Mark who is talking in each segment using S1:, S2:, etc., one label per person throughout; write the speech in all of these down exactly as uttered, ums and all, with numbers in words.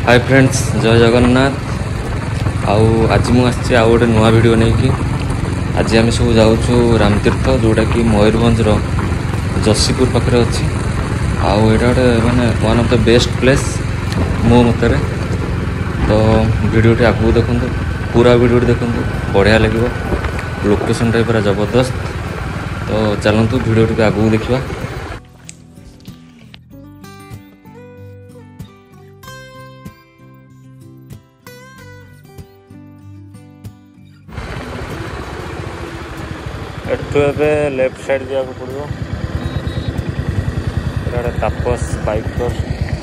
S1: Hi friends, जय जगन्नाथ। आउ आज मु आसी आउ गोटे नुआ वीडियो नहीं कि आज आम सब जाऊँ रामतीर्थ जोटा कि मयूरभंज जशीपुर पाखे अच्छी। आउ यहाँ गोटे मानने one of the best place मो मत। तो वीडियो आगू देखूँ, पूरा वीडियो देखूँ, बढ़िया लगे। लोकेशन टा पूरा जबरदस्त। तो चलतु वीडियो टी आगू देखा। एठू ए लेफ्ट साइड जाक पड़ो। तापस बाइकर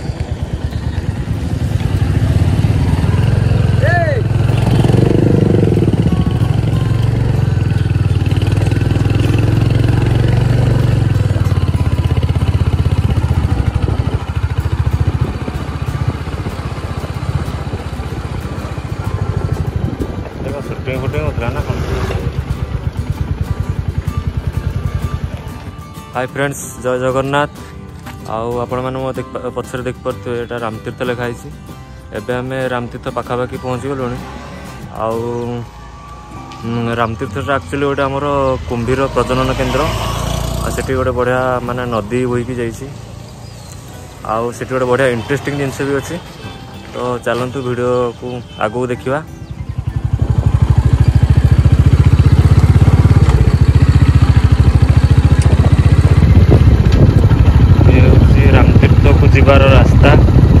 S1: शूटिंग फुटिंग होता ना। हाय फ्रेंड्स, जय जगन्नाथ। आउ आपण मैंने मो पचर देख पारे यहाँ रामतीर्थ लिखाई। एबे आम रामतीर्थ पखापाखि पहुँच गलु। आउ रामतीर्थ एक्चुअली गोटे आमर कुंभीर प्रजनन केन्द्र। आठी गोटे बढ़िया माने नदी बोईकी जाइए। आउ सेठी गोटे बढ़िया इंटरेस्टिंग जिनस भी अच्छी। तो चलतु वीडियो को आगू देखा। जीवार रास्ता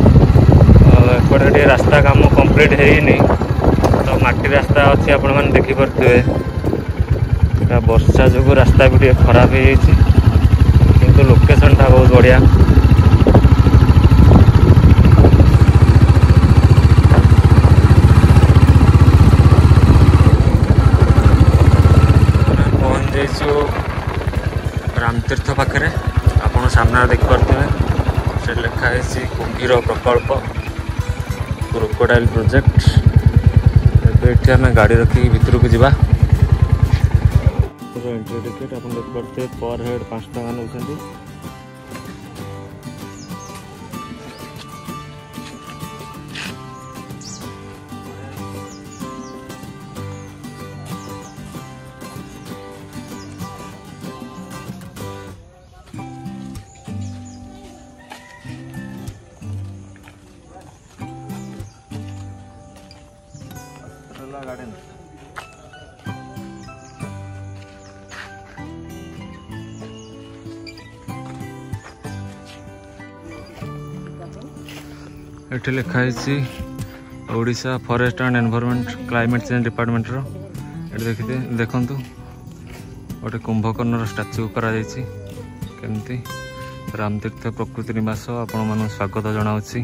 S1: एपटे रास्ता काम कंप्लीट है। तो माटी रास्ता अच्छी आपण मैंने देखिपे। वर्षा जो रास्ता भी खराब हो किंतु लोकेशन टा बहुत बढ़िया। पहुंच जाइछु रामतीर्थ पाखे। आप सामने देखिपे लिखा है कुंभीर प्रकल्प क्रोकोडाइल प्रोजेक्ट। ये आम गाड़ी रखी भितर को जावा। एंट्री टिकेट आप देखिए पर हेड पाँच टका नौ। गार्डन ये लिखाई Odisha forest and environment climate change department रो। देखते देखु गोटे कुंभकर्ण स्टाच्यू करा केमती। रामतीर्थ प्रकृति निवास आपण मानू स्वागत जनाऊँगी।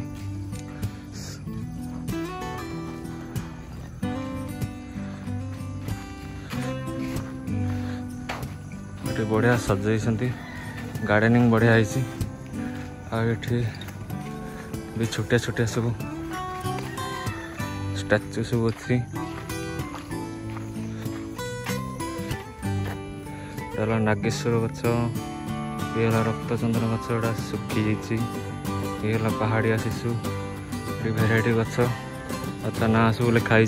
S1: बढ़िया सजाई गार्डनिंग बढ़िया है। आठी भी छोटिया छोटिया सब स्टैच्यू सब अच्छी। नागेश्वर गछ, ये रक्तचंदन गछ एटा सुखी जाइए। पहाड़िया शिशु भेराइटी गछ अच्छा ना सब लिखाई।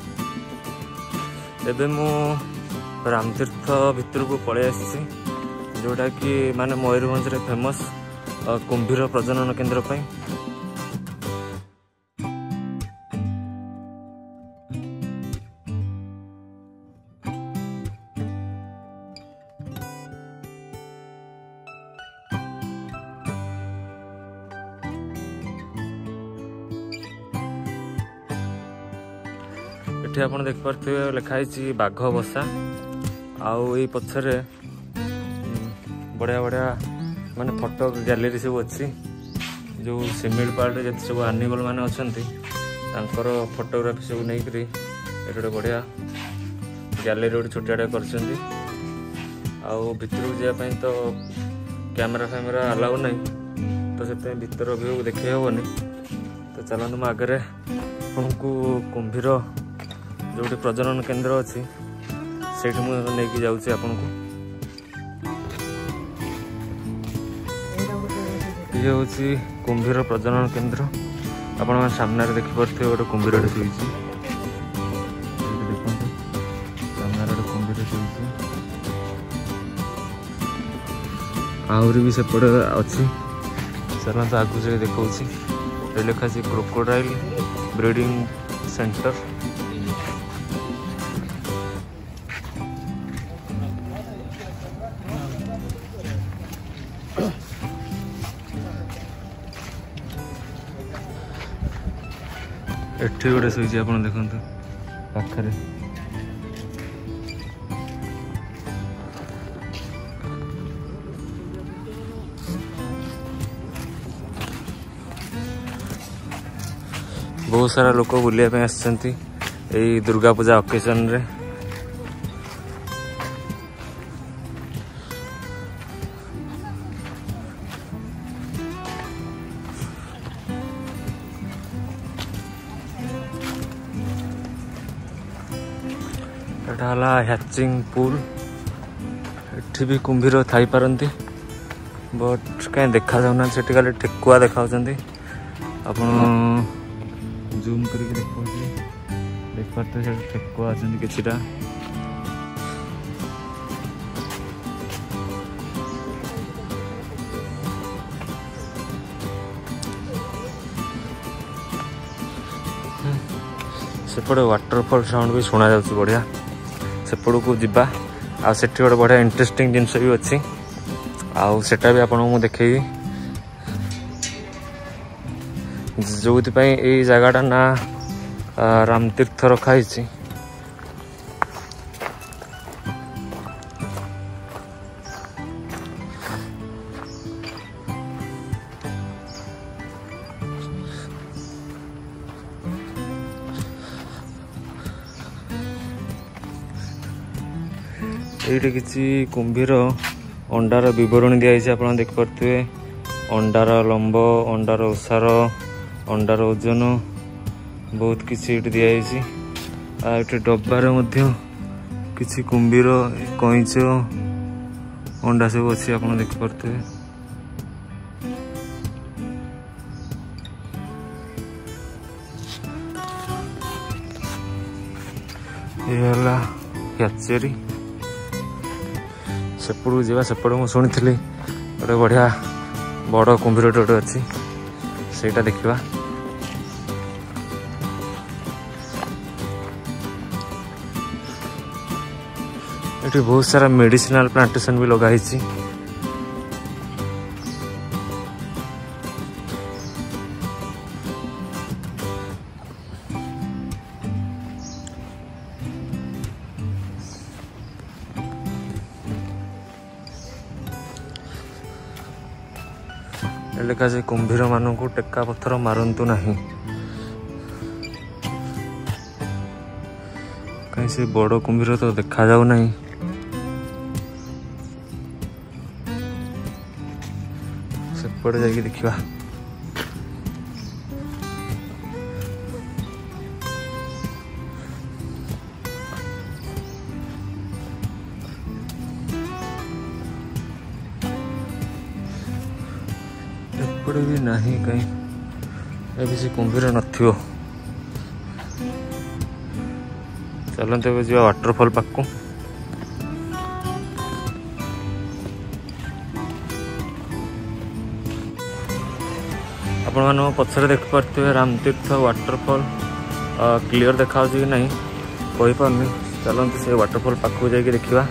S1: एबे मु रामतीर्थ भितर को पलि आसी जोटा कि माने मयूरभंज रे फेमस कुंभीर प्रजनन केन्द्र पे। ये आप देखिपे लिखाई बाघ बसा। आउ ये पछरे बढ़िया बढ़िया माने फोटो गैलरी सब अच्छी। जो शिमिलपाल जो सब एनिमल मैंने अच्छा फोटोग्राफी सब नहीं करी गोटे बढ़िया गैलरी गोटे छोटिया कर। भितर को जावाई तो कैमेरा फैमेरा अलाउ नहीं, तो से भीतर व्यू देखे हेनी। तो चलते मो आगे आपको कुंभीर जो प्रजनन केन्द्र अच्छी से नहीं जाऊँगी आपन को। ये हूँ कुंभीर प्रजनन केन्द्र। आपण मान सामने देखि परथे गोटे कुंभीर शोइछि देखंतु सामने गोटे कुंभीर शोइछि आहुरी भी सेपटे अच्छी सर तो आगु जगह देखा लिखा है क्रोकोडाइल ब्रीडिंग सेंटर। एठी गोटे शोइछि आपण देखंतु पाखरे बहुत सारा लोक बुलिया आसछन्ति एई दुर्गा पूजा ओकेजन रे। एटा हला हैचिंग पूल एठी भी कुंभीर थाई पारंती बट कहीं देखा जाउना सेठी खाली ठेकुआ देखाउछन्ति आपण जूम करके देखो देख पाते हैं ठेकुआ आछन्ति किछिटा सेपटे वाटरफॉल साउंड भी सुना जाउछि बढ़िया सेपड़ को जीवा आ सेठी गोटे बढ़िया इंटरेस्टिंग जिनस भी अच्छी आउ सेटा भी आपको देखी जो ये जगटा ना रामतीर्थ रखाई ये किसी कुंभीर अंडार बरण दिखाई आप देखिपे अंडार लंब अंडार ओसार अंडार ओजन बहुत किसी दिखाई डब्बार किसी कुंभीर कईच अंडा सब अच्छी आप देखिपे ये हैचेरी सेपड़ जावा सेपड़ मुझे शुणी गोटे बढ़िया बड़ कुंभीर गोटे अच्छी सेटा देखा ये बहुत सारा मेडिसिनल प्लांटेशन भी लगाई लिखा है कुंभीर मान को टेका पत्थर मारंतु नहीं कहीं से बड़ कुंभीर तो देखा जाऊ नहीं सेपटे जाके देखा भी नहीं कहीं ये भी कुंभीर नथियो चलते जी वाटरफॉल पाक आपण मान पछरे देख पारे रामतीर्थ वाटरफॉल क्लियर देखा कि नहीं कही पारनी चलते से वाटरफॉल पाक जाके देखा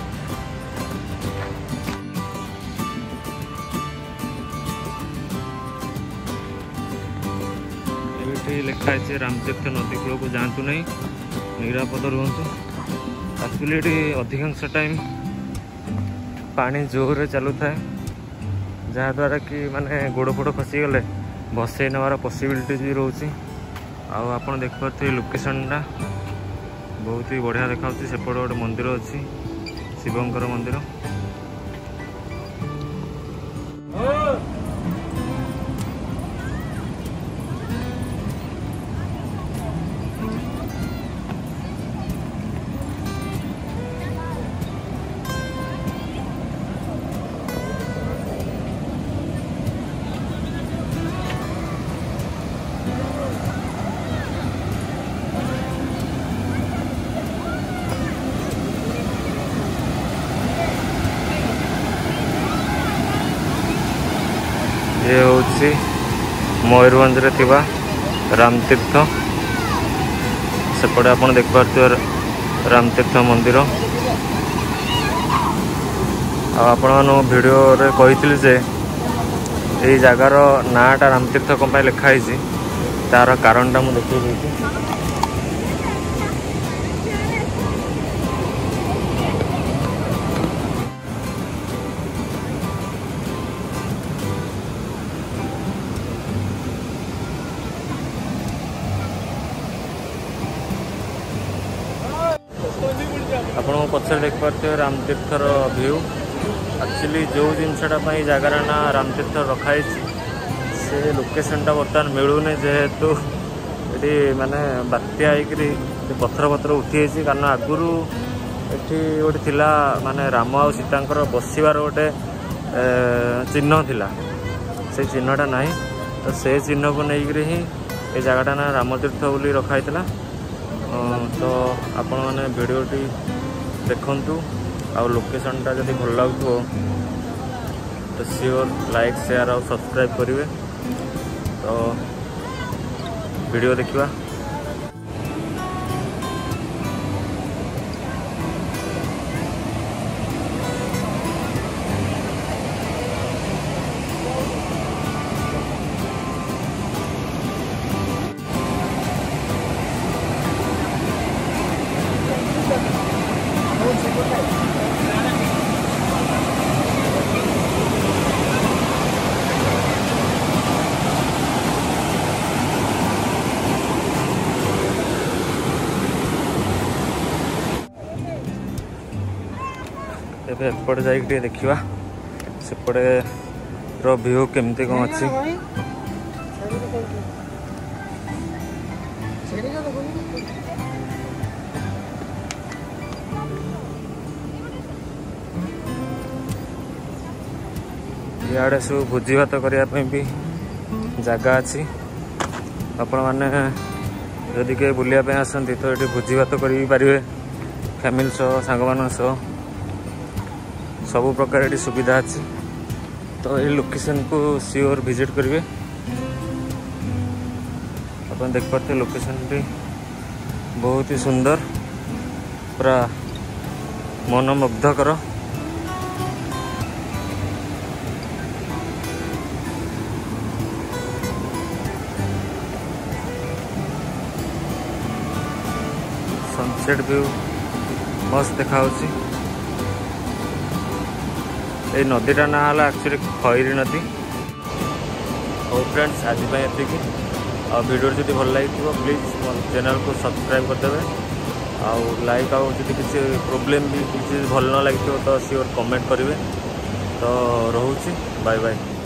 S1: लिखा है रामतीर्थ नदी कूल को जातु नहीं निरापद रुहतु एक्चुअली अधिकांश टाइम पानी जोर चलू था जहाद्वारा कि माने गोड़ फोड़ खसीगले भसई नवार पॉसिबिलिटीज भी रोचे आप देखिपे लोकेशनटा बहुत ही बढ़िया देखा सेपटे गोटे मंदिर अच्छी शिवंकर मंदिर ये होची मयूरभंज रे थिबा रामतीर्थ सेपटे आपण देख पार्थिबे रामतीर्थ मंदिर। आपण वीडियो रे कहिथिले जे एई जगार नाटा रामतीर्थ कम पाई लिखाई तार कारणटा मु देखि देछि। आपण पछर देख पार्थिबे रामतीर्थर व्यू। एक्चुअली जो जिनसटा जगार ना रामतीर्थ रखाई से लोकेशनटा बर्तमान मिलूनी जेहेतु ये माने बात्या होकरी पथर पथर उठी कारण आगुरी ये गोटे थिला माने राम आ सीता बसबार गोटे चिन्ह थिला से चिन्हटा नहीं तो से चिन्ह को लेकर ही ये जगटा ना रामतीर्थ बोली रखाई। तो आपण मैंने वीडियोटी देखंतु आ लोकेशनटा जब भल लगुव तो सियोर लाइक शेयर और सब्सक्राइब करेंगे। तो वीडियो देखिवा। एबे एपटे जाइए देखा सेपटे रो व्यू केमती कौन अच्छी। इे सब भोजी भात करने भी जगह अच्छी। आपण मैंने जदि के बुलायापी आसती तो ये भोजी भात करें फैमिली सह सांग मान सह सबु प्रकार ये सुविधा अच्छी। तो ये लोकेशन को सियोर विजिट करेंगे। अपन देख पाते लोकेशन भी बहुत ही सुंदर पूरा मनमुग्धकर। सनसेट व्यू मस्त देखा। ये नदीटा ना है एक्चुअली खैरी नदी। और फ्रेंड्स आज ये आ वीडियो जब भल लगी प्लीज चैनल को सब्सक्राइब करदे आउ लाइक आउ जब किसी प्रोब्लेम भी किसी भल न लगी तो सियोर कमेंट करेंगे। तो रोचे बाय बाय।